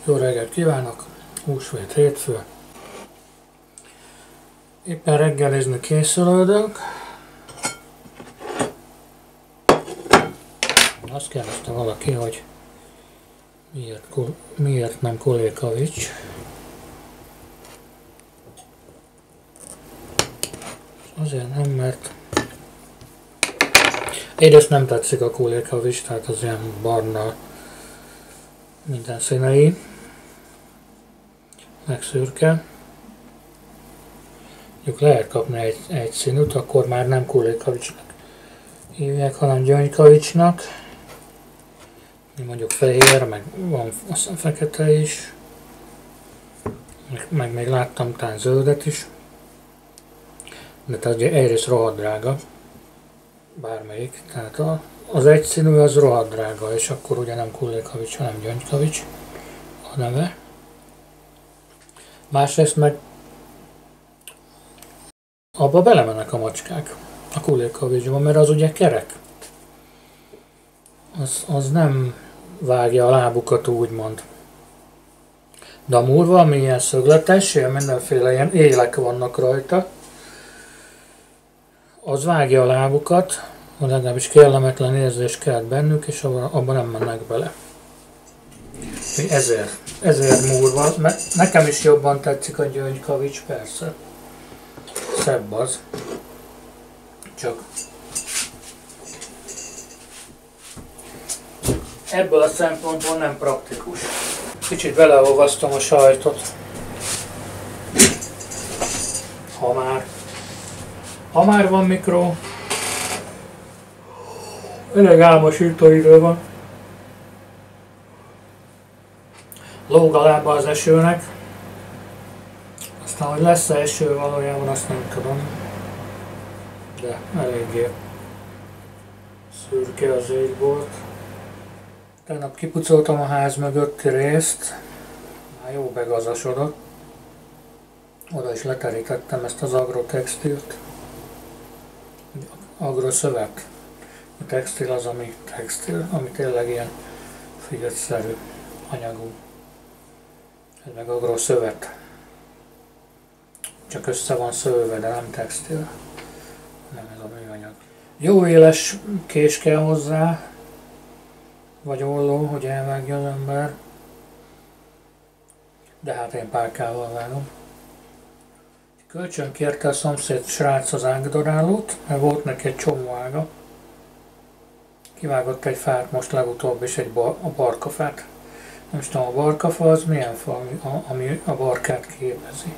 Jó reggelt kívánok! Húsvét hétfő. Éppen reggelizni készülődök. Azt kérdezte valaki, hogy miért nem Kulékavics. Azért nem, mert egyrészt nem tetszik a Kulékavics, tehát az ilyen barna minden színei, meg szürke. Mondjuk lehet kapni egy színűt, akkor már nem Kulékavicsnak hívják, hanem Gyöngykavicsnak. Mondjuk fehér, meg van aztán fekete is. Meg még láttam talán zöldet is. De tehát ugye egyrészt rohadt drága. Bármelyik. Tehát az egyszínű az rohadt drága, és akkor ugye nem Kulékavics, hanem Gyöngykavics a neve. Másrészt meg abba belemennek a macskák a Kulékavicsba, mert az ugye kerek. Az nem vágja a lábukat, úgymond. De a múrva, ami ilyen szögletes, ilyen mindenféle ilyen élek vannak rajta, az vágja a lábukat, legalábbis kellemetlen érzés kelt bennük, és abban nem mennek bele. Ezért múrva, mert nekem is jobban tetszik a Gyöngykavics, persze. Szebb az. Csak ebből a szempontból nem praktikus. Kicsit beleolvasztom a sajtot. Ha már van mikro. Elég álmosító idő van. Lóg a lába az esőnek. Aztán, hogy lesz-e eső valójában, azt nem tudom. De eléggé szürke az égbolt. Tegnap kipucoltam a ház mögötti részt. Már jó begazasodott. Oda is leterítettem ezt az agrotextilt. Agroszövet. A textil az, ami textil, ami tényleg ilyen figyelszerű anyagú. Ez meg agroszövet. Csak össze van szőve, de nem textil. Nem ez a műanyag. Jó éles kés kell hozzá, vagy olló, hogy elvágja az ember. De hát én pálkával vágom. Kölcsön kérte a szomszéd srác az ágdarálót, mert volt neki egy csomó ága. Kivágott egy fát most legutóbb is, a barkafát. Nem is tudom, a barkafa az milyen fa, ami a barkát képezi.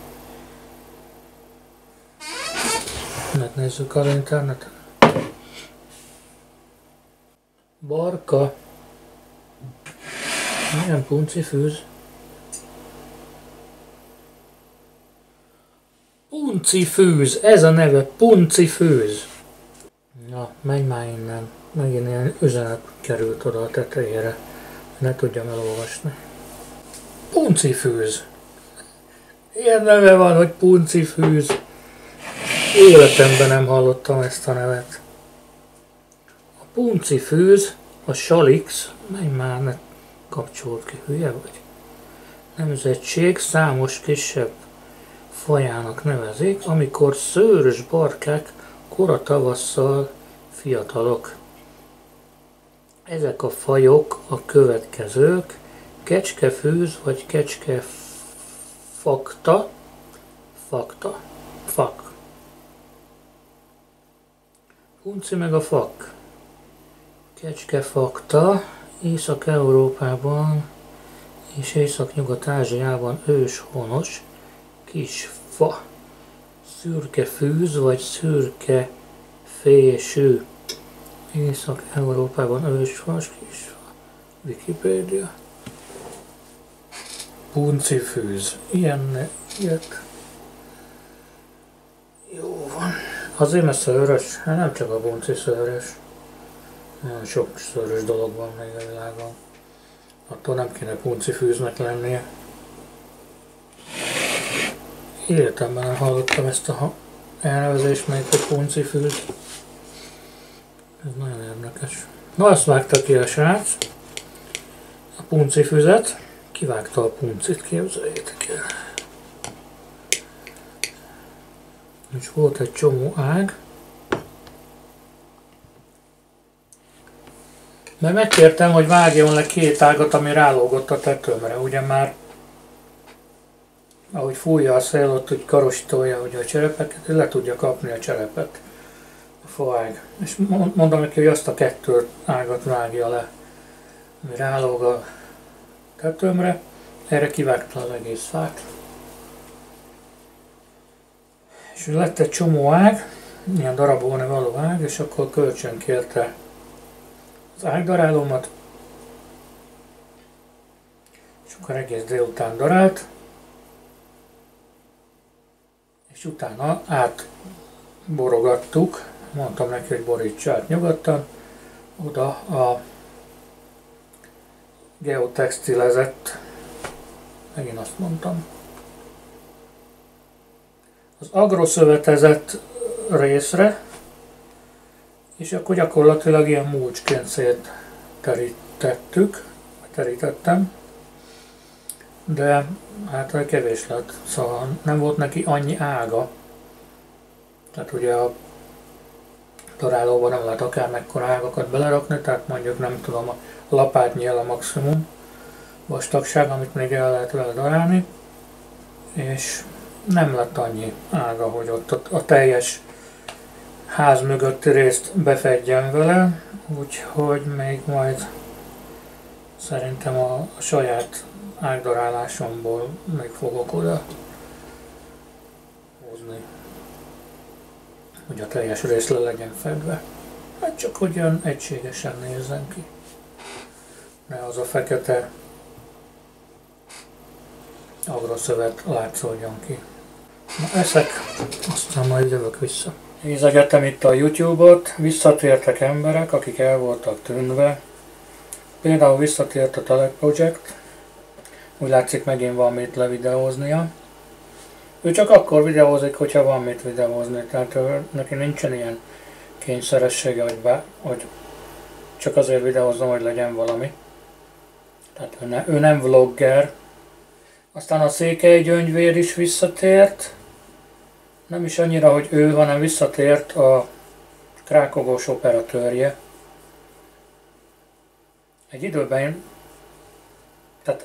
Megnézzük az interneten. Barka. Milyen puncifűz? Puncifűz, ez a neve, puncifűz. Na, menj már innen. Megint ilyen üzenet került oda a tetejére. Ne tudjam elolvasni. Puncifűz. Ilyen neve van, hogy puncifűz. Életemben nem hallottam ezt a nevet. A puncifűz, a salix, menj már, ne kapcsolt ki, hülye vagy? Nemzetség számos kisebb fajának nevezik, amikor szőrös barkák kora tavasszal fiatalok. Ezek a fajok a következők: kecskefűz vagy kecskefakta, fak. Punci meg a fak. Kecskefakta Észak-Európában és Észak-Nyugat-Ázsiában őshonos kis fa. Szürkefűz vagy szürkefésű. Észak-Európában őshonos kis fa. Wikipédia. Puncifűz. Ilyet. Jó van. Azért mert szőrös? Hát nem csak a punci szőrös. Nagyon sok szőrös dolog van még a világon. Attól nem kéne puncifűznek lennie. Életemben nem hallottam ezt a elnevezést még, hogy puncifűz. Ez nagyon érdekes. Na, azt vágta ki a srác, a puncifüzet, kivágta a puncit, képzeljétek el. És volt egy csomó ág. Mert megkértem, hogy vágjon le 2 ágat, ami rálógott a tetőmre. Ugye már, ahogy fújja a szél, ott úgy karosítolja ugye a cserepeket, le tudja kapni a cserepet, a faág. És mondom neki, hogy azt a 2 ágat vágja le, ami rálóg a tetőmre. Erre kivágta az egész fát. És lett egy csomó ág, ilyen darabolni való ág, és akkor kölcsön kérte az ágdarálómat, és akkor egész délután darált, és utána átborogattuk, mondtam neki, hogy borítsa át nyugodtan, oda a geotextilezett, megint azt mondtam, az agroszövetezett részre, és akkor gyakorlatilag ilyen mulcsként terítettem, de hát kevés lett, szóval nem volt neki annyi ága, tehát ugye a darálóban nem lehet akármekkora ágakat belerakni, tehát mondjuk nem tudom, a lapátnyi a maximum vastagság, amit még el lehet vele darálni, és nem lett annyi ága, hogy ott a teljes ház mögötti részt befedjem vele, úgyhogy még majd szerintem a saját ágdarálásomból még fogok oda hozni, hogy a teljes rész le legyen fedve. Hát csak hogy olyan egységesen nézzen ki, ne az a fekete agroszövet látszódjon ki. Na, eszek, aztán majd jövök vissza. Nézegettem itt a YouTube-ot, visszatértek emberek, akik el voltak tűnve. Például visszatért a Telek Project, úgy látszik megint van mit levideóznia. Ő csak akkor videózik, hogyha van mit videózni, tehát neki nincsen ilyen kényszeressége, hogy csak azért videózom, hogy legyen valami. Tehát ő nem vlogger. Aztán a Székely Gyöngyvér is visszatért. Nem is annyira, hogy ő, hanem visszatért a krákogós operatőrje. Egy időben, tehát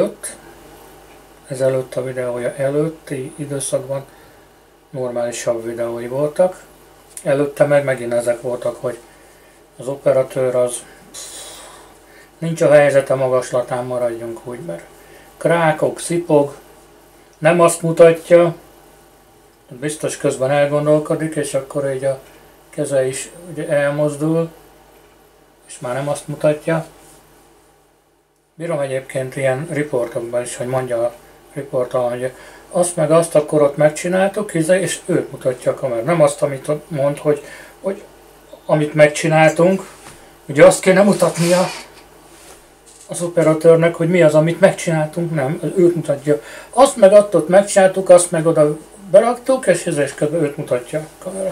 ezelőtt a videója előtti időszakban normálisabb videói voltak. Előtte meg megint ezek voltak, hogy az operatőr az nincs a helyzete magaslatán, maradjunk úgy, mert krákog, szipog, nem azt mutatja, biztos közben elgondolkodik, és akkor így a keze is ugye elmozdul, és már nem azt mutatja. Bírom egyébként ilyen riportokban is, hogy mondja a riportalon, hogy azt meg azt akkor ott megcsináltuk, és őt mutatja a kamera. Nem azt, amit mond, hogy amit megcsináltunk, ugye azt kéne mutatnia az operatőrnek, hogy mi az, amit megcsináltunk, nem, őt mutatja. Azt meg ott megcsináltuk, azt meg oda beraktuk, és ezért közben őt mutatja a kamera.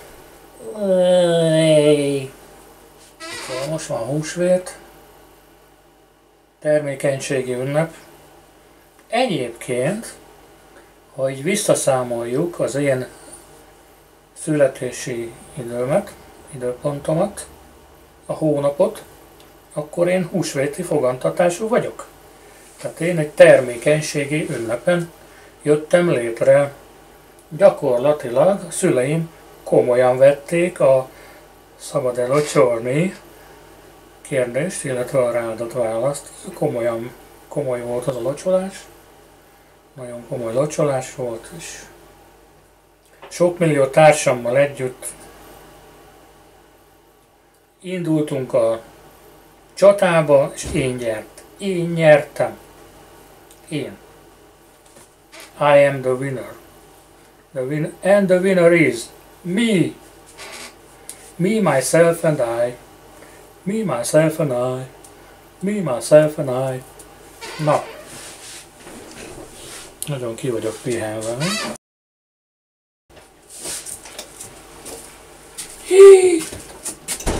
Szóval most van húsvét, termékenységi ünnep. Egyébként, ha így visszaszámoljuk az én születési időpontomat, a hónapot, akkor én húsvéti fogantatású vagyok. Tehát én egy termékenységi ünnepen jöttem létre. Gyakorlatilag a szüleim komolyan vették a szabad-e locsolni kérdést, illetve a ráadott választ. Komoly volt az a locsolás. Nagyon komoly locsolás volt, és sok millió társammal együtt indultunk a csatába, és én nyertem. Én. I am the winner. And the winner is me. Me, myself and I. Me, myself and I. Me, myself and I. Na. Nagyon ki vagyok pihenve. Hí!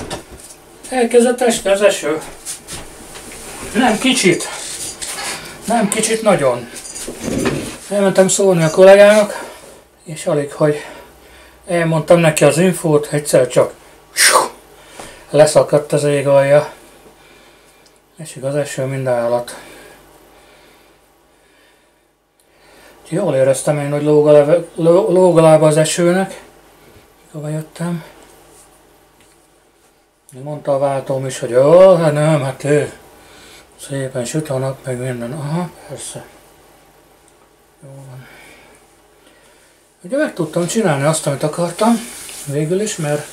Elkezdett esni az eső. Nem kicsit. Nem, kicsit nagyon. Elmentem szólni a kollégának, és alig, hogy elmondtam neki az infót, egyszer csak leszakadt az ég alja. Esik az eső, mind állat. Jól éreztem én, hogy lóg a lába az esőnek, mikor jöttem. Mondta a váltóm is, hogy jó, hát nem, hát szépen süt a nap, meg minden. Aha, persze. Jó van. Ugye meg tudtam csinálni azt, amit akartam, végül is, mert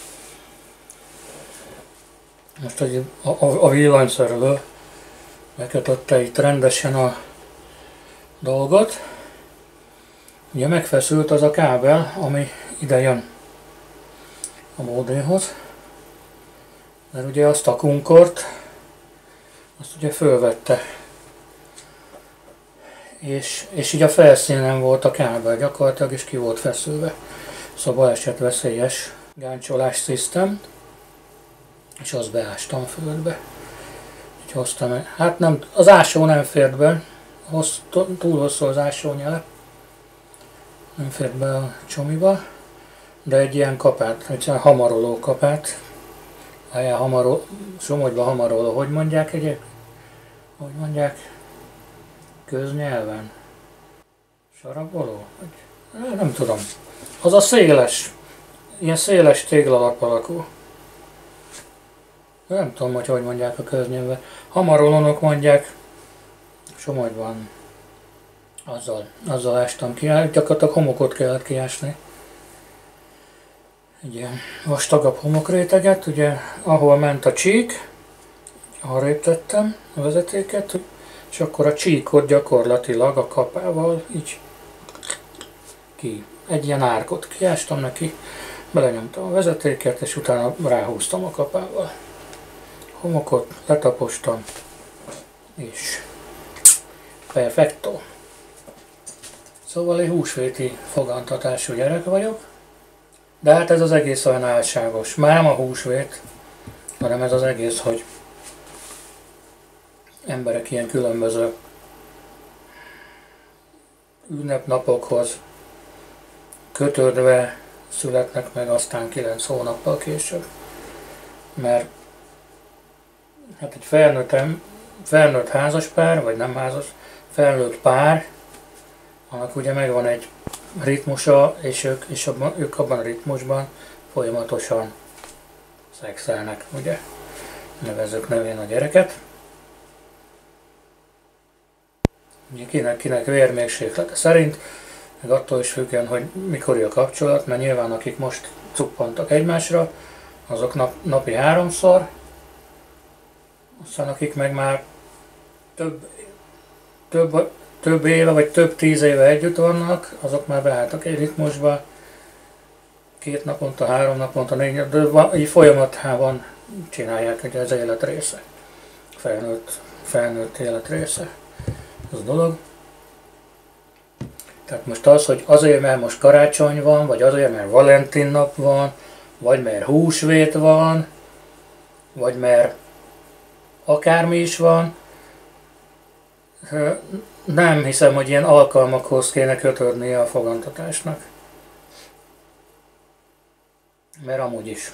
most a villanyszerelő bekötötte itt rendesen a dolgot. Ugye megfeszült az a kábel, ami ide jön a módéhoz. Mert ugye azt a kunkort, azt ugye fölvette. És így a felszínen volt a kábel gyakorlatilag, és ki volt feszülve. Szóval balesetveszélyes gáncsolás szisztem. És azt beástam földbe. Így hoztam, hát nem, az ásó nem fért be, túl hosszú az ásónyele. Nem fért be a csomiba, de egy ilyen kapát, egy ilyen hamaroló kapát. Somogyba hamaroló, hogy mondják egyébként? Hogy mondják? Köznyelven? Saraboló? Nem tudom. Az a széles, ilyen széles téglalap alakú. Nem tudom, hogy mondják a köznyelven. Hamarolónak mondják, Somogyban. Azzal ástam ki, gyakorlatilag homokot kellett kiásni. Egy ilyen vastagabb homokréteget, ugye, ahol ment a csík, arrébb tettem a vezetéket, és akkor a csíkot gyakorlatilag a kapával így ki. Egy ilyen árkot kiástam neki, belenyomtam a vezetéket, és utána ráhúztam a kapával. Homokot letapostam, és perfetto. Szóval én húsvéti fogantatású gyerek vagyok, de hát ez az egész olyan álságos. Már nem a húsvét, hanem ez az egész, hogy emberek ilyen különböző ünnepnapokhoz kötődve születnek meg aztán 9 hónappal később. Mert hát egy felnőtt házaspár, vagy nem házas, felnőtt pár, annak ugye megvan egy ritmusa, és ők abban a ritmusban folyamatosan szexelnek, ugye, nevezzük nevén a gyereket. Ugye kinek vérmérséklete szerint, meg attól is függően, hogy mikori a kapcsolat, mert nyilván akik most cuppantak egymásra, azok napi 3-szor, aztán akik meg már több éve, vagy több 10 éve együtt vannak, azok már beálltak egy ritmusba, 2 naponta, 3 naponta, 4, de így folyamatában csinálják, ugye az élet része. Felnőtt élet része. Ez a dolog. Tehát most az, hogy azért, mert most karácsony van, vagy azért, mert Valentin nap van, vagy mert húsvét van, vagy mert akármi is van, nem hiszem, hogy ilyen alkalmakhoz kéne kötődnie a fogantatásnak. Mert amúgy is.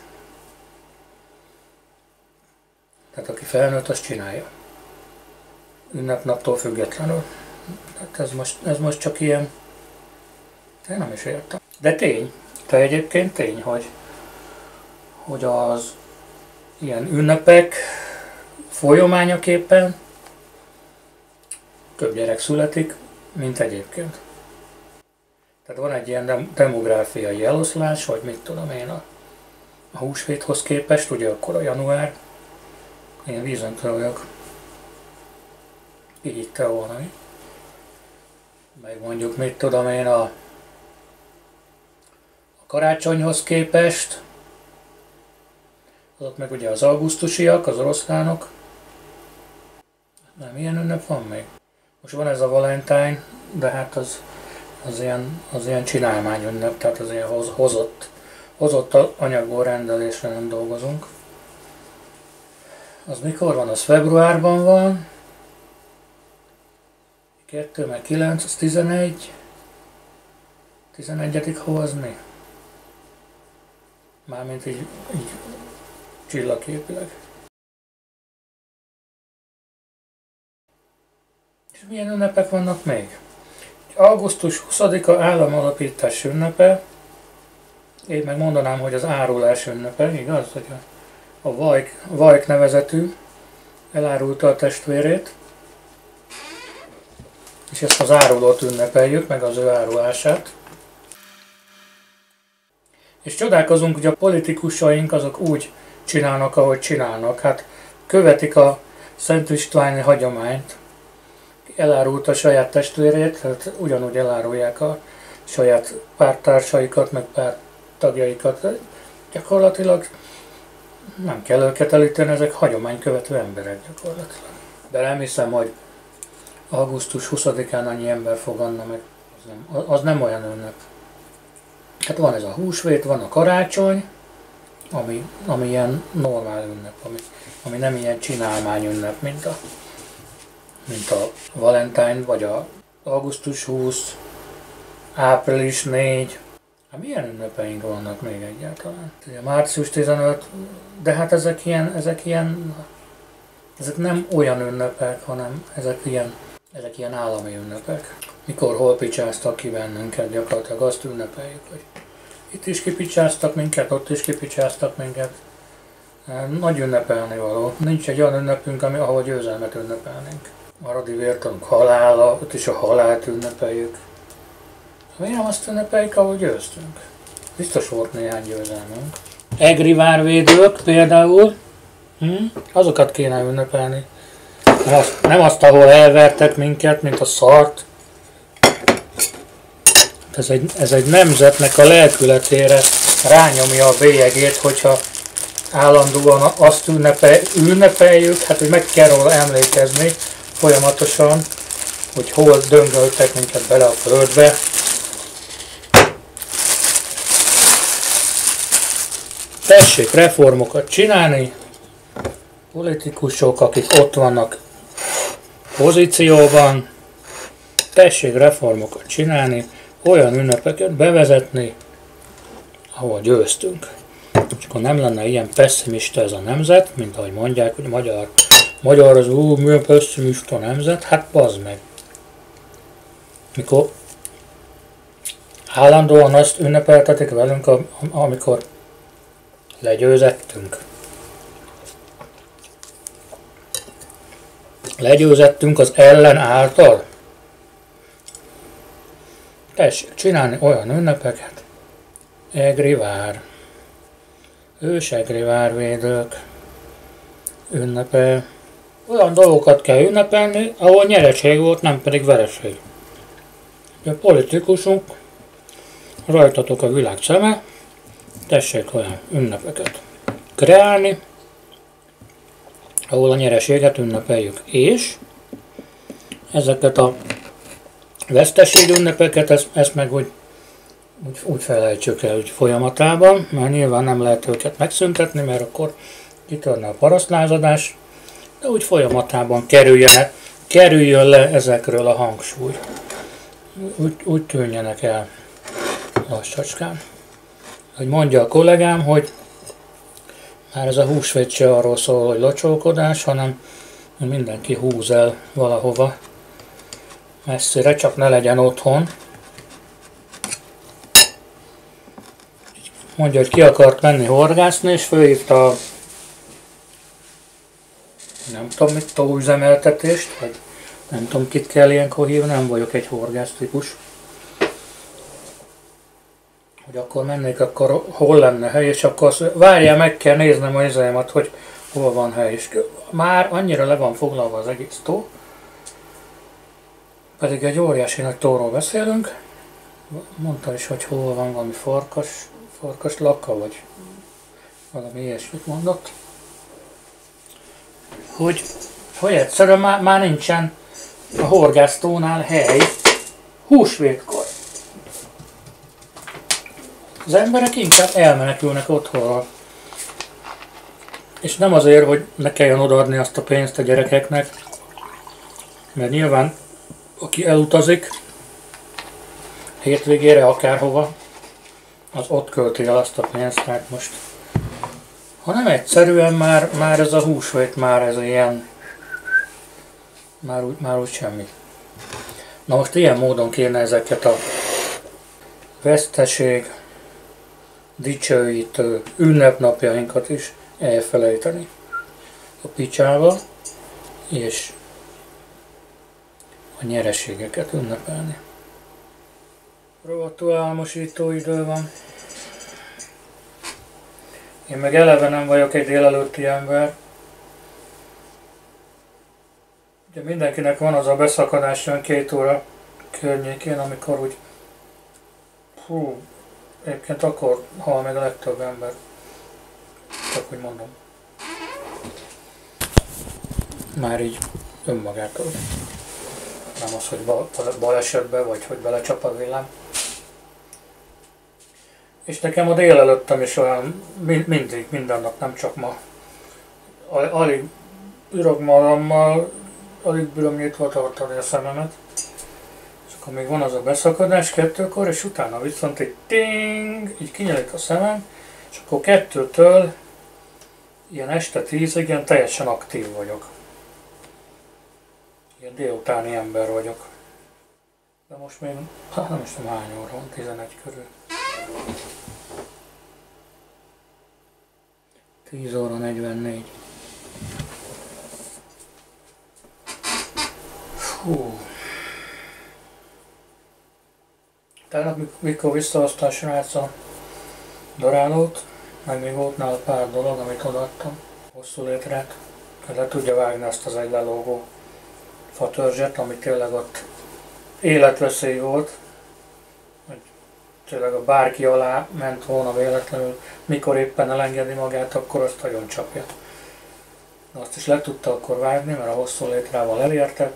Tehát aki felnőtt, azt csinálja. Ünnepnaptól függetlenül. Tehát ez most csak ilyen... Én nem is értem. De tény. De egyébként tény, hogy az ilyen ünnepek folyamányaképpen több gyerek születik, mint egyébként. Tehát van egy ilyen demográfiai eloszlás, hogy mit tudom én a húsvéthoz képest, ugye akkor a január, én vízöntő vagyok. Így te volna mi. Meg mondjuk mit tudom én a karácsonyhoz képest, azok meg ugye az augusztusiak, az oroszlánok. Nem, ilyen ünnep van még. Most van ez a Valentine, de hát az ilyen csinálmány ünnep, tehát az ilyen hozott anyagból rendelésre nem dolgozunk. Az mikor van? Az februárban van. 2 meg 9, az 11. 11-et hozni. Mármint így csillagképileg. És milyen ünnepek vannak még? Augusztus 20-a államalapítás ünnepe. Én meg mondanám, hogy az árulás ünnepe, igaz? Hogy a Vajk nevezetű elárulta a testvérét. És ezt az árulót ünnepeljük, meg az ő árulását. És csodálkozunk, hogy a politikusaink azok úgy csinálnak, ahogy csinálnak. Hát követik a Szent Istváni hagyományt. Elárulta a saját testvérét, hát ugyanúgy elárulják a saját párttársaikat, meg párttagjaikat. Gyakorlatilag nem kell őket elítélni, ezek hagyománykövető emberek gyakorlatilag. De nem hiszem, hogy augusztus 20-án annyi ember fogadna meg. Az nem olyan ünnep. Hát van ez a húsvét, van a karácsony, ami ilyen normál ünnep, ami nem ilyen csinálmány ünnep, mint a Valentine, vagy a augusztus 20, április 4. Hát milyen ünnepeink vannak még egyáltalán? Ugye március 15, de hát ezek nem olyan ünnepek, hanem ezek ilyen állami ünnepek. Mikor hol picsáztak ki bennünket, gyakorlatilag azt ünnepeljük, hogy itt is kipicsáztak minket, ott is kipicsáztak minket. Nagy ünnepelni való. Nincs egy olyan ünnepünk, ahol győzelmet ünnepelnénk. Maradi Vértanúk halála, ott is a halált ünnepeljük. Miért nem azt ünnepeljük, ahol győztünk? Biztos volt néhány győzelmünk. Egri várvédők például, azokat kéne ünnepelni. Nem azt, ahol elvertek minket, mint a szart. Ez egy nemzetnek a lelkületére rányomja a bélyegét, hogyha állandóan azt ünnepeljük, hát hogy meg kell róla emlékezni folyamatosan, hogy hol döngöltek minket bele a földbe. Tessék reformokat csinálni, politikusok, akik ott vannak pozícióban, tessék reformokat csinálni, olyan ünnepeket bevezetni, ahol győztünk. És akkor nem lenne ilyen pessimista ez a nemzet, mint ahogy mondják, hogy magyar az milyen pessimista nemzet, hát bazd meg. Mikor állandóan azt ünnepeltetik velünk, amikor legyőzettünk. Legyőzettünk az ellen által. Tessék csinálni olyan ünnepeket. Egri vár. Ősegri várvédők ünnepe. Olyan dolgokat kell ünnepelni, ahol nyereség volt, nem pedig vereség. A politikusunk, rajtatok a világ szeme, tessék olyan ünnepeket kreálni, ahol a nyereséget ünnepeljük. És ezeket a veszteség ünnepeket, ezt meg úgy felejtsük el úgy folyamatában, mert nyilván nem lehet őket megszüntetni, mert akkor kitörne a parasztlázadás, de úgy folyamatában kerüljön le ezekről a hangsúly. Úgy tűnjenek el lassacskán. Hogy mondja a kollégám, hogy már ez a húsvét se arról szól, hogy locsolkodás, hanem mindenki húz el valahova messzire, csak ne legyen otthon. Mondja, hogy ki akart menni horgászni, és fölhívta nem tudom mit, tóüzemeltetést, vagy nem tudom kit kell ilyenkor hívni, nem vagyok egy horgász típus. Hogy akkor mennék, akkor hol lenne hely, és akkor azt várjál, meg kell néznem a izémat, hogy hol van hely. És már annyira le van foglalva az egész tó, pedig egy óriási nagy tóról beszélünk. Mondta is, hogy hol van valami farkas lakka, vagy valami ilyesmit mondott. Hogy egyszerűen már nincsen a horgásztónál hely húsvétkor. Az emberek inkább elmenekülnek otthonról. És nem azért, hogy ne kelljen odaadni azt a pénzt a gyerekeknek, mert nyilván aki elutazik hétvégére akárhova, az ott költi el azt a pénzt, mert most ha nem egyszerűen már ez a húsvét, már ez ilyen, már úgy semmi. Na most ilyen módon kéne ezeket a veszteség, dicsőítő ünnepnapjainkat is elfelejteni a picsába, és a nyereségeket ünnepelni. Rovatú álmosító idő van. Én meg eleve nem vagyok egy délelőtti ember. Ugye mindenkinek van az a beszakadás olyan 2 óra környékén, amikor úgy egyébként akkor hal meg a legtöbb ember. Csak úgy mondom. Már így önmagától. Nem az, hogy balesetbe, vagy hogy belecsap a villám. És nekem a délelőttem is olyan mindig, minden nap, nem csak ma. Alig ürök magammal, alig bírom nyitva tartani a szememet. És akkor még van az a beszakadás 2-kor, és utána viszont egy ting, így kinyílik a szemem, és akkor 2-től ilyen este 10-ig ilyen teljesen aktív vagyok. Ilyen délutáni ember vagyok. De most még, nem is tudom hány óra van, 11 körül. 10 óra 44. Fú. Tegnap mikor visszahozta a srác a darálót, meg még volt nála pár dolog, amit odaadtam. Hosszú létrát. Le tudja vágni azt az egy lelógó fatörzset, ami tényleg ott életveszély volt. Hogy tényleg a bárki alá ment volna véletlenül, mikor éppen elengedi magát, akkor azt nagyon csapja. De azt is le tudta akkor vágni, mert a hosszú létrával elérte.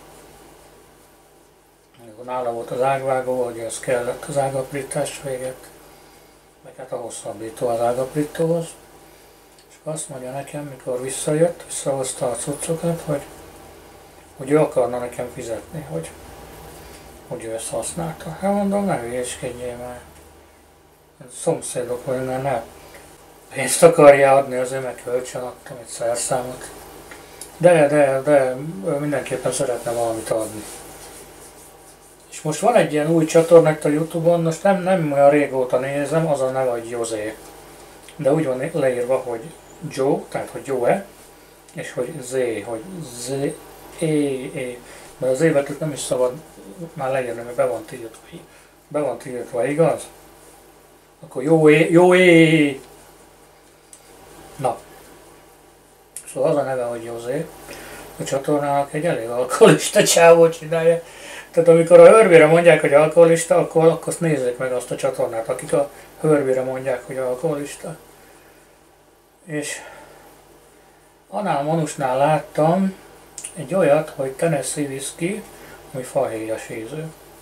Nála volt az ágvágó, hogy ez kellett az ágaprítás véget, meg hát a hosszabbító az ágaprítóhoz. És azt mondja nekem, mikor visszajött, visszahozta a cuccokat, hogy ő akarna nekem fizetni, hogy ő ezt használta. Hát mondom, ne hülyéskedjél már. Szomszédok vagyunk, mert ne pénzt akarja adni, azért meg kölcsön adtam egy szerszámot. De mindenképpen szeretne valamit adni. És most van egy ilyen új csatornát a Youtube-on, most nem olyan régóta nézem, az a neve, hogy José. De úgy van leírva, hogy Joe, tehát hogy Joe, és hogy Z, hogy Z, mert az évet nem is szabad már leírni, mert be van tiltva, igaz? Akkor Joe. Na. Szóval az a neve, hogy José. A csatornának egy elég alkoholista csávó csinálja. Tehát amikor a hörvére mondják, hogy alkoholista, akkor azt nézzék meg azt a csatornát, akik a hörvére mondják, hogy alkoholista. És annál Manusnál láttam egy olyat, hogy Tennessee Whiskey, ami fahéjas ízű.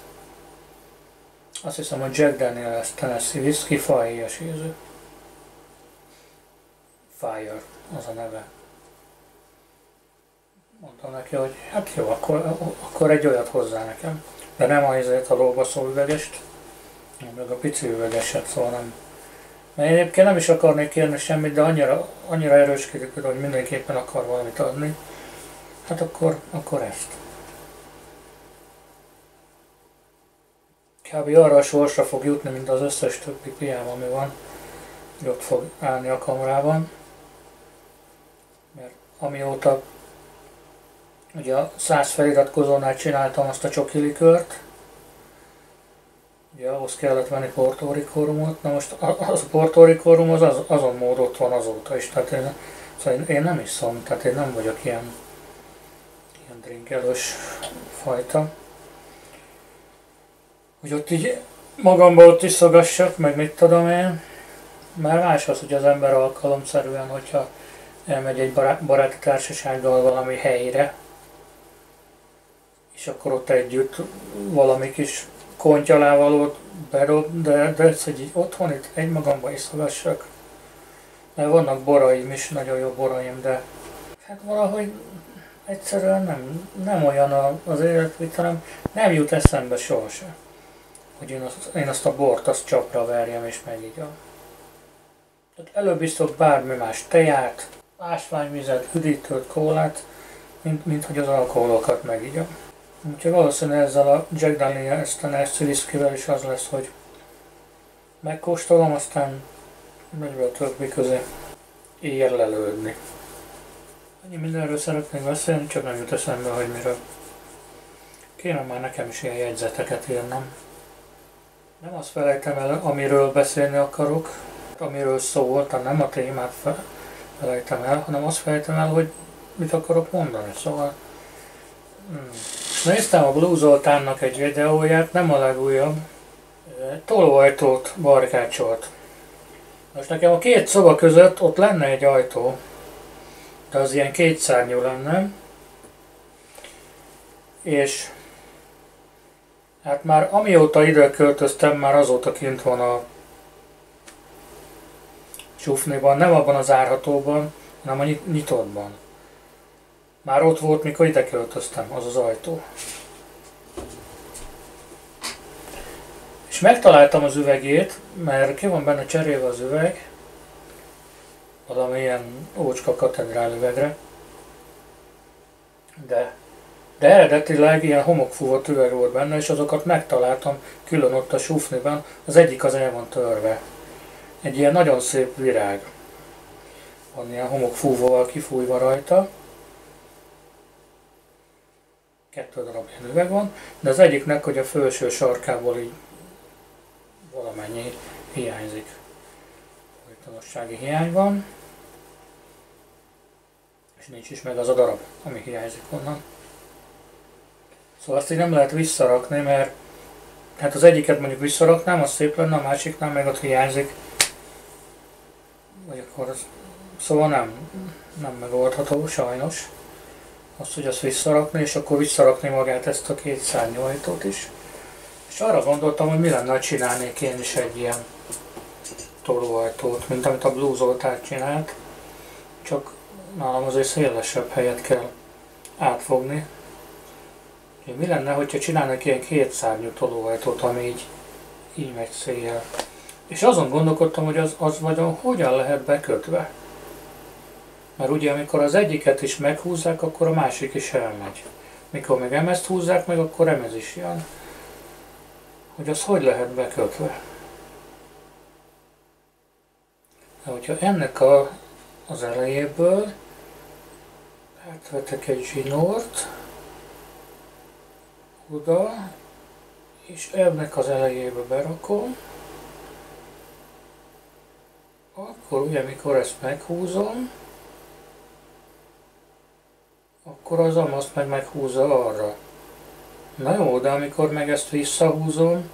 Azt hiszem, hogy Jack Daniels Tennessee Whiskey fahéjas ízű. Fire, az a neve. Mondtam neki, hogy hát jó, akkor egy olyat hozzá nekem. De nem azért a lóbaszó üvegest, meg a pici üvegeset, szóval nem. Mert én egyébként nem is akarnék kérni semmit, de annyira erősködik, hogy mindenképpen akar valamit adni. Hát akkor ezt. Kb. Arra a sorsra fog jutni, mint az összes többi piám, ami van. Hogy ott fog állni a kamerában. Mert amióta ugye a 100 feliratkozónál csináltam azt a csoki likört. Ugye ahhoz kellett venni Porto Rico rumot. Na most az a Porto Rico rum azon mód ott van azóta is. Tehát én nem iszom, tehát én nem vagyok ilyen drinkelős fajta. Hogy ott így magamban ott iszogassak, meg mit tudom én. Már más az, hogy az ember alkalomszerűen, hogyha elmegy egy baráti társasággal valami helyre, és akkor ott együtt valami kis kontyalával bedob, de ez, hogy így otthon itt egymagamba iszogassak. Mert vannak boraim is, nagyon jó boraim, de hát valahogy egyszerűen nem olyan az életvit, hanem nem jut eszembe sohasem, hogy én azt a bort azt csapra verjem és megígyam. Tehát előbb iszok bármi más teját, ásványvizet, üdítőt, kólát, mint hogy az alkoholokat megígyam. Úgyhogy valószínűleg ezzel a Jack Daniels Tennessee whiskyvel is az lesz, hogy megkóstolom, aztán egybe a többi közé éjjel lelődni. Annyi mindenről szeretnék beszélni, csak nem jut eszembe, hogy miről. Kéne már nekem is ilyen jegyzeteket írnom. Nem azt felejtem el, amiről beszélni akarok, amiről szó volt, nem a témát felejtem el, hanem azt felejtem el, hogy mit akarok mondani. Szóval néztem a Blue Zoltánnak egy videóját, nem a legújabb, tolóajtót barkácsolt. Most nekem a két szoba között ott lenne egy ajtó, de az ilyen kétszárnyú lenne, és hát már amióta ide költöztem, már azóta kint van a Sufniban, nem abban az zárhatóban, hanem a nyitottban. Már ott volt, mikor ide költöztem, az az ajtó. És megtaláltam az üvegét, mert ki van benne cserélve az üveg, valamilyen ócska katedrál üvegre, de eredetileg ilyen homokfúvott üveg volt benne, és azokat megtaláltam külön ott a Sufniban, az egyik az el van törve. Egy ilyen nagyon szép virág. Van ilyen homokfúvóval kifújva rajta. 2 darab ilyen üveg van, de az egyiknek, hogy a felső sarkából így valamennyi hiányzik. Folytonossági hiány van. És nincs is meg az a darab, ami hiányzik onnan. Szóval azt így nem lehet visszarakni, mert hát az egyiket mondjuk visszaraknám, az szép lenne, a másiknál meg ott hiányzik. Vagy akkor az... Szóval nem megoldható, sajnos. Azt, hogy azt visszarakni, és akkor visszarakni magát ezt a két szárnyú ajtót is. És arra gondoltam, hogy mi lenne, ha csinálnék én is egy ilyen tolóajtót, mint amit a Blue Zoltán csinált. Csak nálam azért szélesebb helyet kell átfogni. Mi lenne, hogyha csinálnak ilyen kétszárnyú tolóajtót, ami így megy széjjel. És azon gondolkodtam, hogy az vagyon hogyan lehet bekötve. Mert ugye amikor az egyiket is meghúzzák, akkor a másik is elmegy. Mikor meg emezt húzzák meg, akkor emez is jön. Hogy az hogy lehet bekötve. De hogyha ennek az elejéből átvetek egy zsinort oda, és ennek az elejébe berakom, akkor ugye mikor ezt meghúzom, akkor az amaszt meg meghúzza arra. Na jó, de amikor meg ezt visszahúzom,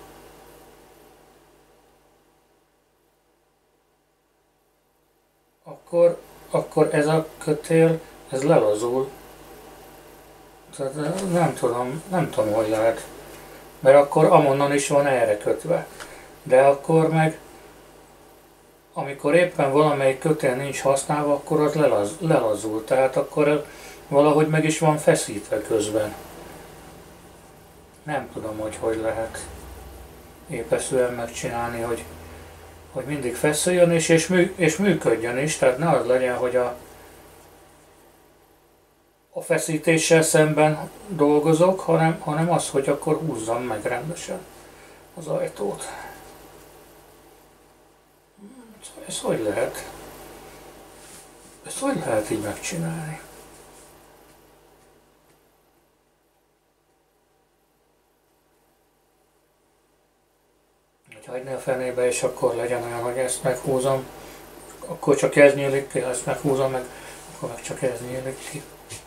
akkor ez a kötél, ez lelazul. Tehát nem tudom, hogy lehet. Mert akkor amonnan is van erre kötve. De akkor meg, amikor éppen valamelyik kötél nincs használva, akkor az lelazul. Tehát akkor valahogy meg is van feszítve közben. Nem tudom, hogy lehet épeszűen megcsinálni, hogy mindig feszüljön és működjön is. Tehát ne az legyen, hogy a feszítéssel szemben dolgozok, hanem az, hogy akkor húzzam meg rendesen az ajtót. Ez hogy lehet? Ezt hogy lehet így megcsinálni? Hogy hagyni a fenébe, és akkor legyen olyan, hogy ezt meghúzom, akkor csak ez nyílik ki, ezt meghúzom meg, akkor meg csak ez nyílik ki.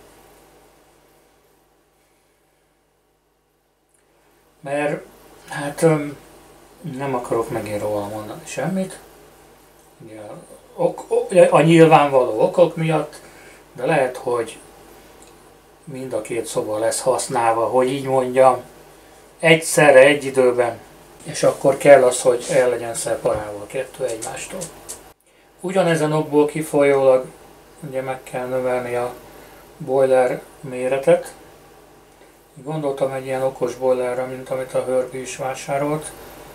Mert hát nem akarok megint róla mondani semmit. Ugye, a nyilvánvaló okok miatt, de lehet, hogy mind a két szoba lesz használva, hogy így mondjam, egyszerre, egy időben. És akkor kell az, hogy el legyen szeparálva a kettő egymástól. Ugyanezen okból kifolyólag ugye meg kell növelni a boiler méretet. Gondoltam egy ilyen okos boilerre, mint amit a Herbie is vásárolt,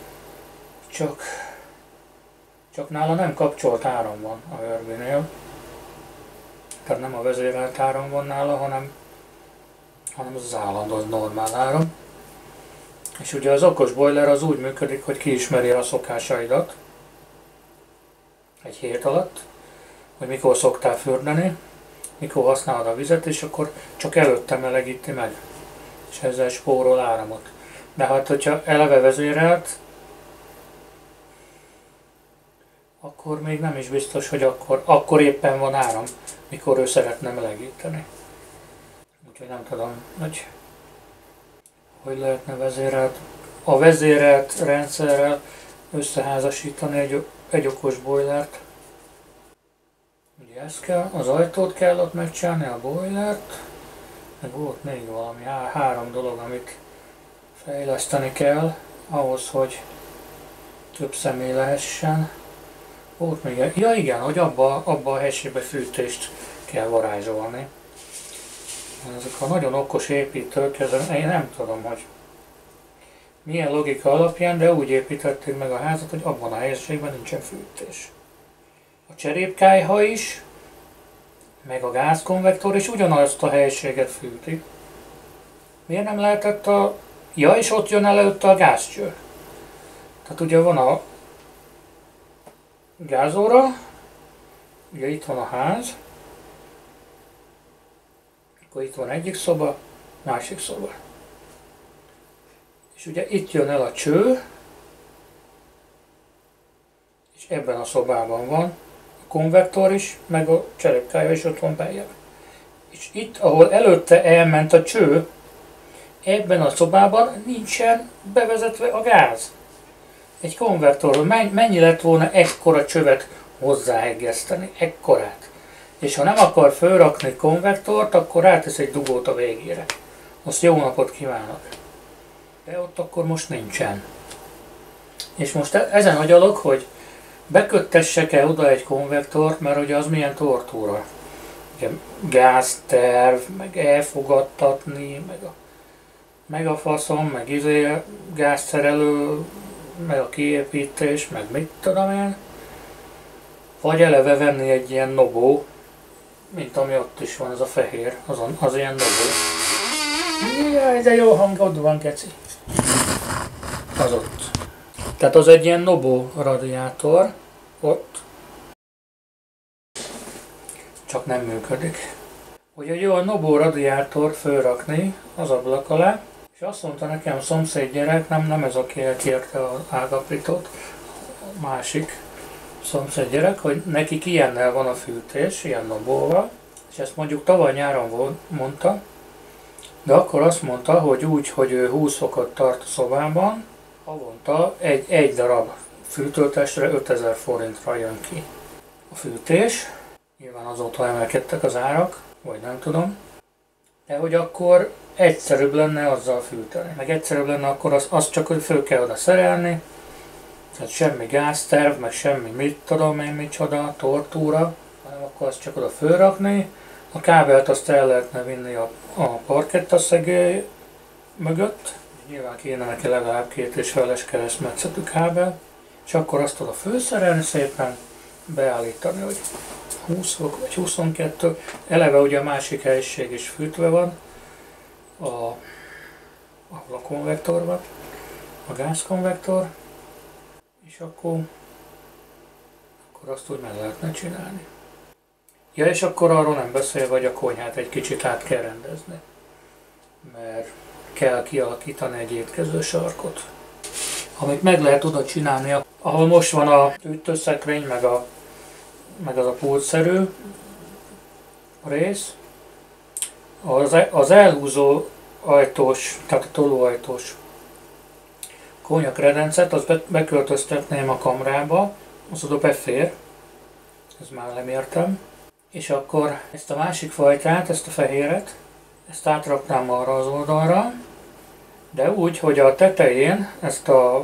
csak nála nem kapcsolt áram van a Herbie-nél. Tehát nem a vezérelt áram van nála, hanem az állandó, az normál áram. És ugye az okos boiler az úgy működik, hogy kiismeri a szokásaidat egy hét alatt, hogy mikor szoktál fürdeni, mikor használod a vizet, és akkor csak előtte melegíti meg, és ezzel spórol áramot. De hát, hogyha eleve vezérelt, akkor még nem is biztos, hogy akkor éppen van áram, mikor ő szeretne melegíteni. Úgyhogy nem tudom, hogy lehetne a vezérelt rendszerrel összeházasítani egy okos boilert. Ugye ez kell, az ajtót kell ott megcsinálni, a boilert, meg volt még valami, három dolog, amit fejleszteni kell ahhoz, hogy több személy lehessen. Volt még, ja igen, hogy abba a helységbe fűtést kell varázsolni. Ezek a nagyon okos építők, én nem tudom, hogy milyen logika alapján, de úgy építették meg a házat, hogy abban a helységben nincsen fűtés. A cserépkályha is, meg a gázkonvektor is ugyanazt a helységet fűti. Miért nem lehetett ja, és ott jön előtte a gázcső. Tehát ugye van a gázóra, ugye itt van a ház, akkor itt van egyik szoba, másik szoba. És ugye itt jön el a cső, és ebben a szobában van a konvektor is, meg a cserépkályha is ott van beljebb. És itt, ahol előtte elment a cső, ebben a szobában nincsen bevezetve a gáz. Egy konvektorról mennyi lett volna ekkora csövet hozzáhegeszteni, ekkorát. És ha nem akar fölrakni konvektort, akkor rátesz egy dugót a végére. Azt jó napot kívánok. De ott akkor most nincsen. És most ezen agyalok, hogy beköttessek-e oda egy konvektort, mert ugye az milyen tortúra. Ugye gázterv, meg elfogadtatni, meg a faszom, meg gázszerelő, meg a kiépítés, meg mit tudom én. Vagy eleve venni egy ilyen nobó, mint ami ott is van, ez a fehér, az ilyen nobó. Jaj, de jó hangod van, keci. Az ott. Tehát az egy ilyen nobó radiátor, ott. Csak nem működik. Ugye jó a nobó radiátor fölrakni az ablak alá, és azt mondta nekem a szomszéd gyerek, nem ez aki elkérte az ágaprítót, a másik szomszéd gyerek, hogy nekik ilyennel van a fűtés, ilyen nobóval, és ezt mondjuk tavaly nyáron mondta, de akkor azt mondta, hogy úgy, hogy ő 20 fokot tart a szobában, havonta egy darab fűtőtestre 5000 forintra jön ki a fűtés. Nyilván azóta emelkedtek az árak, vagy nem tudom. De hogy akkor egyszerűbb lenne azzal fűteni. Meg egyszerűbb lenne akkor az csak, hogy föl kell oda szerelni. Tehát semmi gázterv, meg semmi mit tudom én micsoda, tortúra. Hanem akkor azt csak oda fölrakni. A kábelt azt el lehetne vinni a parkettaszegély mögött. Nyilván kéne neki legalább 2,5-es keresztmetszetű kábel. És akkor azt oda fölszerelni szépen, beállítani, hogy 20 fok vagy 22. Eleve ugye a másik helység is fűtve van, ahol a konvektor van, a gázkonvektor, és akkor azt úgy meg lehetne csinálni. Ja, és akkor arról nem beszélve, hogy a konyhát egy kicsit át kell rendezni, mert kell kialakítani egy étkezősarkot, amit meg lehet oda csinálni, ahol most van a ütőszekrény, meg az a pultszerű rész. Az elhúzó ajtós, tehát a tolóajtós konyhakredencet, azt beköltöztetném a kamrába, az oda befér, ez már nem értem. És akkor ezt a másik fajtát, ezt a fehéret, ezt átraknám arra az oldalra, de úgy, hogy a tetején ezt a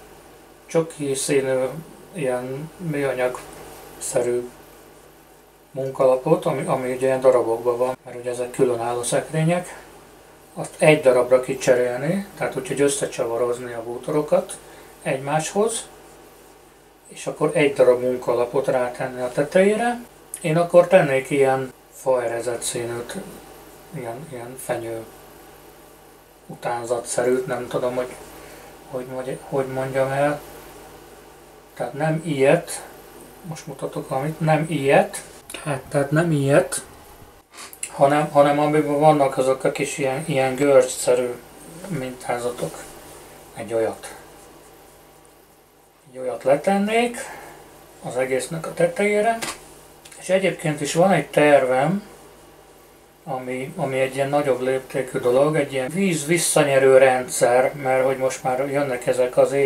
csoki színű, ilyen műanyag-szerű munkalapot, ami ugye ilyen darabokban van, mert ugye ezek különálló szekrények, azt egy darabra kicserélni, tehát úgyhogy összecsavarozni a bútorokat egymáshoz, és akkor egy darab munkalapot rátenni a tetejére. Én akkor tennék ilyen faerezett színűt, ilyen fenyő utánzatszerűt, nem tudom, hogy mondjam el. Tehát nem ilyet, most mutatok valamit, nem ilyet, tehát nem ilyet, hanem amiben vannak azok a kis ilyen görcsszerű mintázatok. Egy olyat letennék az egésznek a tetejére, és egyébként is van egy tervem, ami egy ilyen nagyobb léptékű dolog, egy ilyen víz visszanyerő rendszer, mert hogy most már jönnek ezek az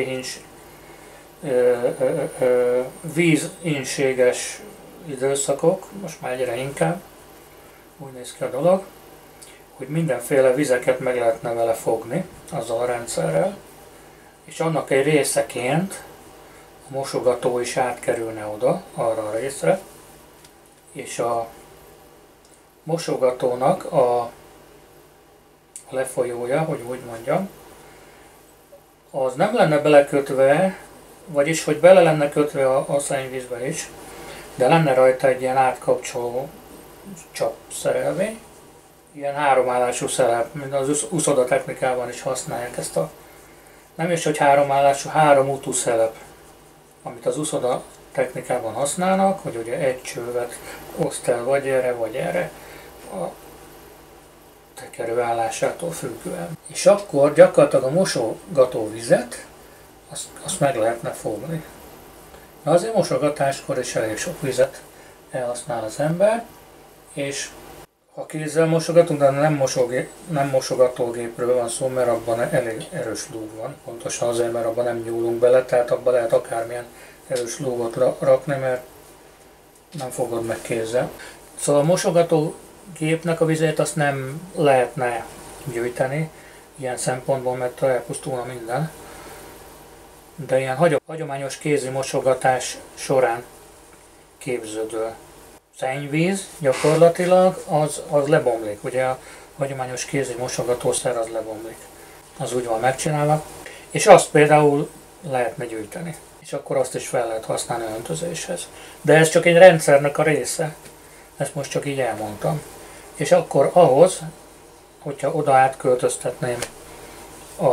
vízinséges időszakok, most már egyre inkább, úgy néz ki a dolog, hogy mindenféle vizeket meg lehetne vele fogni, azzal a rendszerrel, és annak egy részeként a mosogató is átkerülne oda, arra a részre, és a mosogatónak a lefolyója, hogy úgy mondjam, az nem lenne belekötve, vagyis hogy bele lenne kötve a szennyvízbe is, de lenne rajta egy ilyen átkapcsoló csapszerelvény, ilyen háromállású szelep, mint az uszoda technikában is használják ezt a, nem is hogy háromállású, három szelep, amit az uszoda technikában használnak, hogy ugye egy csövet oszt el vagy erre a tekerő állásától függően. És akkor gyakorlatilag a mosogató vizet, azt meg lehetne fogni. De azért mosogatáskor is elég sok vizet elhasznál az ember, és ha kézzel mosogatunk, de nem mosogatógépről van szó, mert abban elég erős lúg van. Pontosan azért, mert abban nem nyúlunk bele, tehát abban lehet akármilyen erős lúgot rakni, mert nem fogod meg kézzel. Szóval a mosogatógépnek a vizét azt nem lehetne gyűjteni, ilyen szempontból, mert elpusztulna minden. De ilyen hagyományos kézi mosogatás során képződő szennyvíz gyakorlatilag az lebomlik. Ugye a hagyományos kézi mosogatószer az lebomlik. Az úgy van megcsinálva. És azt például lehetne gyűjteni. És akkor azt is fel lehet használni öntözéshez. De ez csak egy rendszernek a része. Ezt most csak így elmondtam. És akkor ahhoz, hogyha oda átköltöztetném a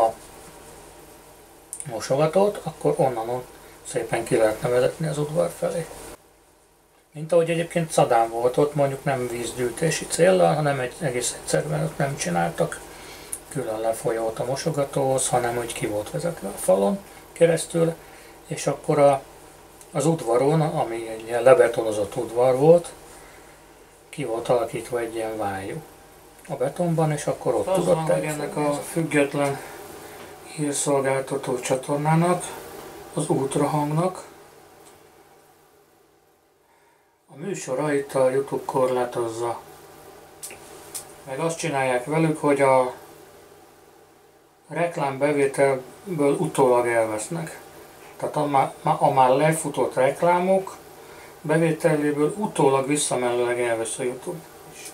mosogatót, akkor onnan szépen ki lehetne vezetni az udvar felé. Mint ahogy egyébként Szadán volt ott, mondjuk nem vízgyűjtési céllal, hanem egész egyszerűen ott nem csináltak külön lefolyót a mosogatóhoz, hanem úgy ki volt vezetve a falon keresztül, és akkor az udvaron, ami egy ilyen lebetonozott udvar volt, ki volt alakítva egy ilyen vájú a betonban, és akkor ott tudott ennek a független hírszolgáltató csatornának, az Ultrahangnak. A műsorait a YouTube korlátozza. Meg azt csinálják velük, hogy a reklámbevételből utólag elvesznek. Tehát a már lefutott reklámok bevételéből utólag visszamenőleg elvesz a YouTube is.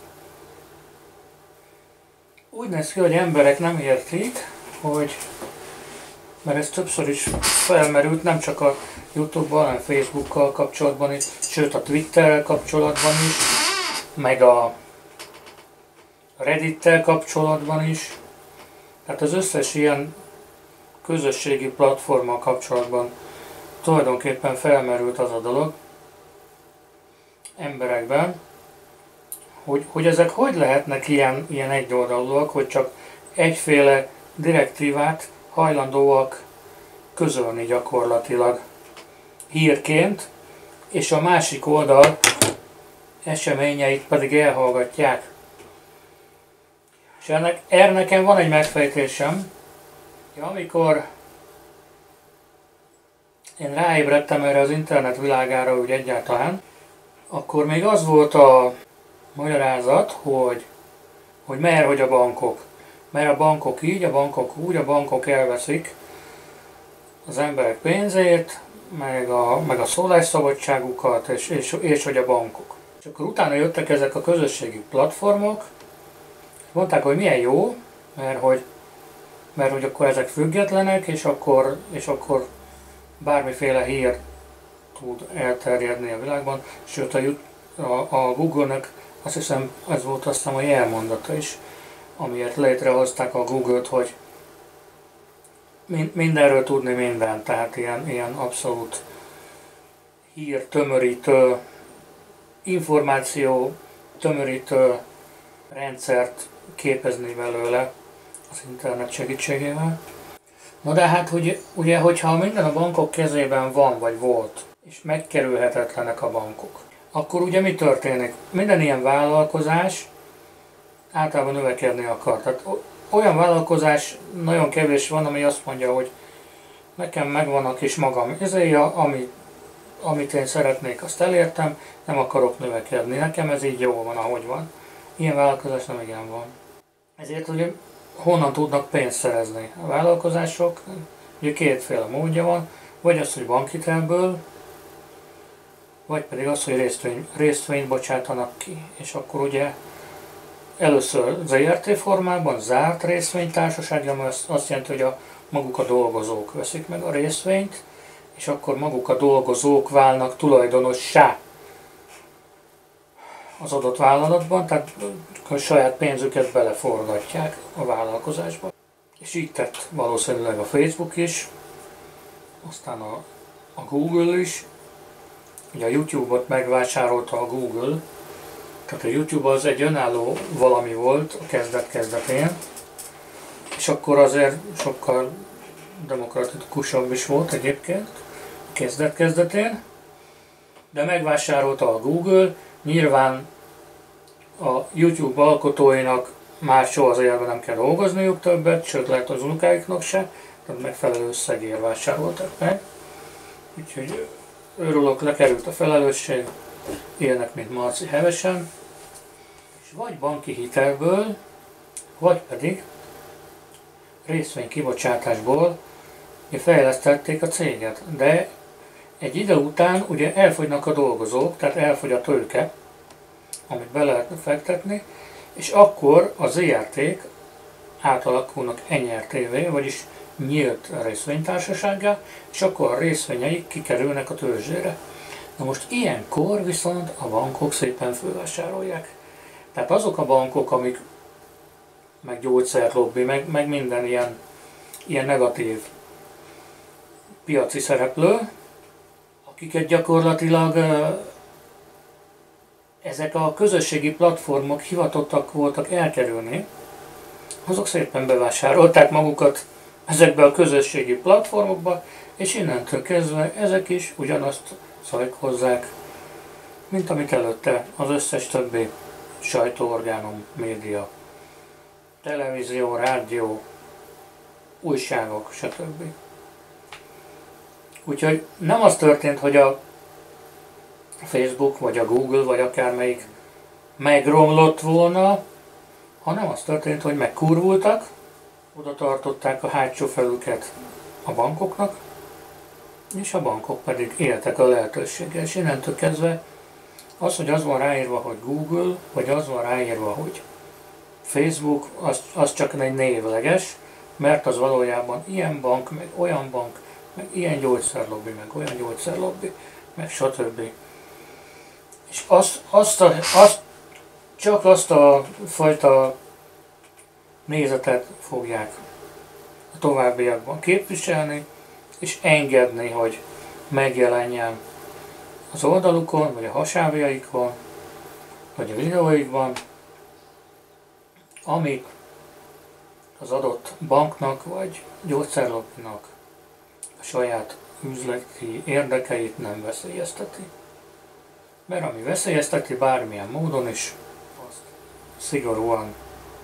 Úgy néz ki, hogy emberek nem értik, hogy, mert ez többször is felmerült, nem csak a YouTube-ban, hanem Facebook-kal kapcsolatban is, sőt a Twitter-rel kapcsolatban is, meg a Reddit-tel kapcsolatban is. Tehát az összes ilyen közösségi platformmal kapcsolatban tulajdonképpen felmerült az a dolog emberekben, hogy ezek hogy lehetnek ilyen egyoldalúak, hogy csak egyféle direktívát hajlandóak közölni gyakorlatilag hírként, és a másik oldal eseményeit pedig elhallgatják. És erre nekem van egy megfejtésem, hogy amikor én ráébredtem erre az internet világára úgy egyáltalán, akkor még az volt a magyarázat, hogy hogy a bankok. Mert a bankok így, a bankok úgy, a bankok elveszik az emberek pénzét, meg a szólásszabadságukat, és hogy a bankok. És akkor utána jöttek ezek a közösségi platformok, mondták, hogy milyen jó, mert hogy akkor ezek függetlenek, és akkor bármiféle hír tud elterjedni a világban, sőt a Google-nek azt hiszem ez volt aztán a jelmondata is, amiért létrehozták a Google-t, hogy mindenről tudni mindent, tehát ilyen abszolút hír tömörítő, információ tömörítő rendszert képezni belőle az internet segítségével. Na de hát ugye, hogyha minden a bankok kezében van, vagy volt, és megkerülhetetlenek a bankok, akkor ugye mi történik? Minden ilyen vállalkozás általában növekedni akar. Tehát olyan vállalkozás nagyon kevés van, ami azt mondja, hogy nekem megvan a kis magam izéja, amit én szeretnék, azt elértem, nem akarok növekedni. Nekem ez így jó van, ahogy van. Ilyen vállalkozás nem igen van. Ezért ugye honnan tudnak pénzt szerezni a vállalkozások? Ugye kétféle módja van, vagy az, hogy bankhitelből, vagy pedig az, hogy részvényt bocsátanak ki. És akkor ugye először ZRT formában, zárt részvénytársaság, ami azt jelenti, hogy maguk a dolgozók veszik meg a részvényt, és akkor maguk a dolgozók válnak tulajdonossá az adott vállalatban, tehát a saját pénzüket beleforgatják a vállalkozásba. És így tett valószínűleg a Facebook is, aztán a Google is. Ugye a YouTube-ot megvásárolta a Google, tehát a YouTube az egy önálló valami volt a kezdet-kezdetén, és akkor azért sokkal demokratikusabb is volt egyébként a kezdet-kezdetén, de megvásárolta a Google, nyilván a YouTube alkotóinak már soha az életben nem kell dolgozniuk többet, sőt lehet az unokáiknak se, tehát megfelelő összegért vásároltak meg. Úgyhogy őrülök, lekerült a felelősség, élnek, mint Marci hevesen, és vagy banki hitelből, vagy pedig részvény kibocsátásból fejlesztették a céget. De egy idő után ugye elfogynak a dolgozók, tehát elfogy a tőke, amit be lehetne fektetni, és akkor a ZRT-k átalakulnak NRT-vé, vagyis nyílt részvénytársasággá, és akkor a részvényeik kikerülnek a tőzsdére. Na most ilyenkor viszont a bankok szépen fölvásárolják. Tehát azok a bankok, amik meg gyógyszerlobbi, meg minden ilyen negatív piaci szereplő, akiket gyakorlatilag ezek a közösségi platformok hivatottak voltak elkerülni, azok szépen bevásárolták magukat ezekbe a közösségi platformokba, és innentől kezdve ezek is ugyanazt szajkozzák, mint amit előtte az összes többi sajtóorgánum, média, televízió, rádió, újságok, stb. Úgyhogy nem az történt, hogy a Facebook, vagy a Google, vagy akármelyik megromlott volna, hanem az történt, hogy megkurvultak, oda tartották a hátsó felüket a bankoknak, és a bankok pedig éltek a lehetőséggel. És innentől kezdve az, hogy az van ráírva, hogy Google, vagy az van ráírva, hogy Facebook, az csak egy névleges, mert az valójában ilyen bank, meg ilyen gyógyszerlobbi, meg olyan gyógyszerlobbi, meg stb. És csak azt a fajta nézetet fogják a továbbiakban képviselni, és engedni, hogy megjelenjen az oldalukon, vagy a hasábjaikon, vagy a videóikban, amik az adott banknak, vagy gyógyszerlobbinak a saját üzleti érdekeit nem veszélyezteti. Mert ami veszélyezteti bármilyen módon is, azt szigorúan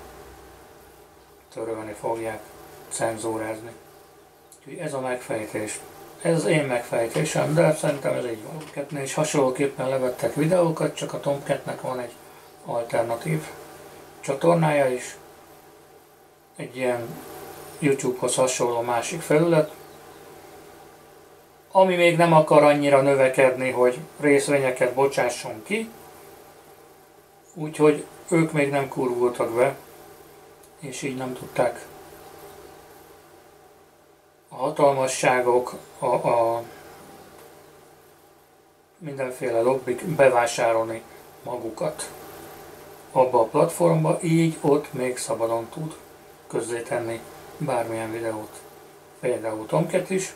törölni fogják, cenzúrázni. Úgyhogy ez a megfejtés. Ez az én megfejtésem, de szerintem ez így van. Tomcatnél is hasonlóképpen levettek videókat, csak a Tomcatnek van egy alternatív csatornája is. Egy ilyen YouTube-hoz hasonló másik felület, ami még nem akar annyira növekedni, hogy részvényeket bocsásson ki, Úgyhogy ők még nem kurvultak be, és így nem tudták a hatalmasságok, a mindenféle lobbik bevásárolni magukat abba a platformba, így ott még szabadon tud közzétenni bármilyen videót. Például Tomcat is.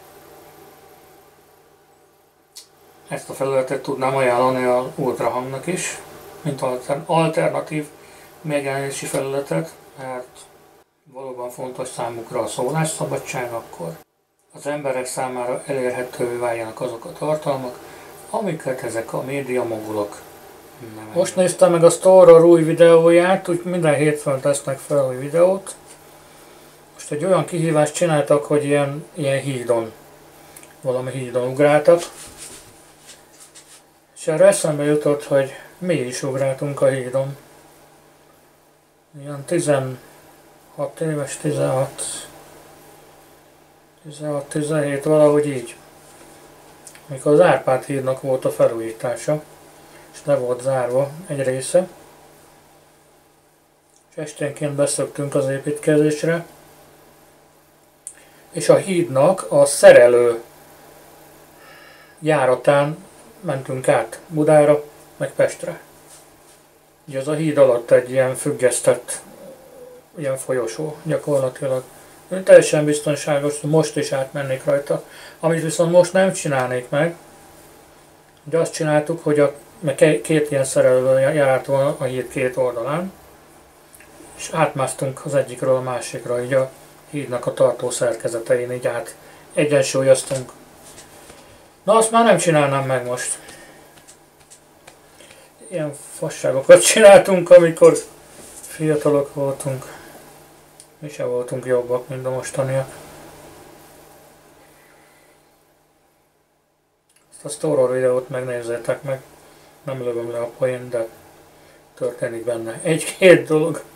Ezt a felületet tudnám ajánlani az Ultrahangnak is, mint alternatív megjelenési felületet, mert valóban fontos számukra a szólásszabadság, akkor az emberek számára elérhetővé váljanak azok a tartalmak, amiket ezek a médiamogulok nem. Most néztem meg a Store új videóját, úgy minden hétfőn tesznek fel új videót. Most egy olyan kihívást csináltak, hogy ilyen hídon, valami hídon ugráltak. És erre eszembe jutott, hogy mi is ugráltunk a hídon. Ilyen 16 éves, 16-17, valahogy így. Mikor az Árpád hídnak volt a felújítása, és le volt zárva egy része. És esténként beszöktünk az építkezésre. És a hídnak a szerelő járatán mentünk át Budára, meg Pestre. Ugye az a híd alatt egy ilyen függesztett ilyen folyosó gyakorlatilag. Teljesen biztonságos, most is átmennék rajta. Amit viszont most nem csinálnék meg, ugye azt csináltuk, hogy két ilyen szerelő járt volna a híd két oldalán, és átmásztunk az egyikről a másikra, így a hídnak a tartó szerkezetein, így át egyensúlyoztunk. Na azt már nem csinálnám meg most. Ilyen fasságokat csináltunk, amikor fiatalok voltunk. Mi sem voltunk jobbak, mint a mostaniak. Ezt a Store videót megnézzétek meg. Nem lövöm le a poén, de történik benne egy-két dolog.